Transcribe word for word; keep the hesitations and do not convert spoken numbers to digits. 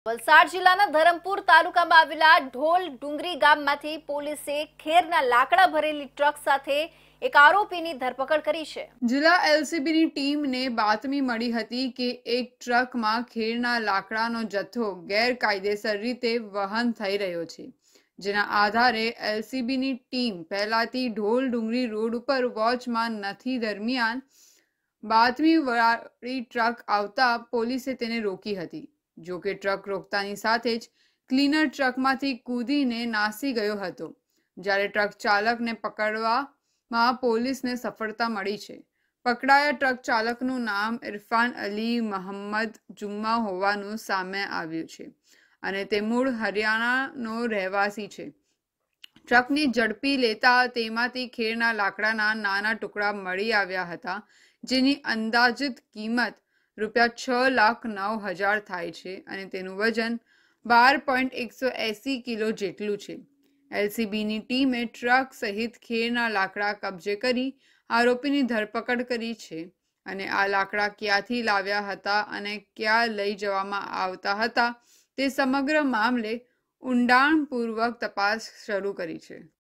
વલસાડ જિલ્લાના ધરમપુર તાલુકામાં આવેલા ઢોલ ડુંગરી ગામમાંથી પોલીસે ખેરના લાકડા ભરેલી ટ્રક સાથે એક આરોપીની ધરપકડ કરી છે। જિલ્લા એલસીબીની ટીમને બાતમી મળી હતી કે એક ટ્રકમાં ખેરના લાકડાનો જથ્થો ગેરકાયદેસર રીતે વહન થઈ રહ્યો છે, જેના આધારે એલસીબીની ટીમ પહેલાથી ઢોલ ડુંગરી રોડ ઉપર વોચમાં નથી દરમિયાન બાતમીવાળી ટ્રક આવતા પોલીસે તેને રોકી હતી। જો કે ટ્રક રોકતાની સાથે જ ક્લીનર ટ્રકમાંથી કૂદીને નાસી ગયો હતો, જ્યારે ટ્રક ચાલકને પકડવામાં પોલીસને સફળતા મળી છે। પકડાયા ટ્રક ચાલકનું નામ ઇરફાન અલી મહમ્મદ જુમ્મા હોવાનું સામે આવ્યું છે અને તે મૂળ હરિયાણાનો રહેવાસી છે। ટ્રકને ઝડપી લેતા તેમાંથી ખેરના લાકડાના નાના ટુકડા મળી આવ્યા હતા, જેની અંદાજિત કિંમત રૂપિયા છ લાખ નવ હજાર થાય છે અને તેનું વજન બાર પોઈન્ટ એકસો એસી કિલો જેટલું છે। એલસીબીની ટીમે ટ્રક સહિત ખેરના લાકડા કબજે કરી આરોપીની ધરપકડ કરી છે અને આ લાકડા ક્યાંથી લાવ્યા હતા અને ક્યાં લઈ જવામાં આવતા હતા તે સમગ્ર મામલે ઊંડાણપૂર્વક તપાસ શરૂ કરી છે।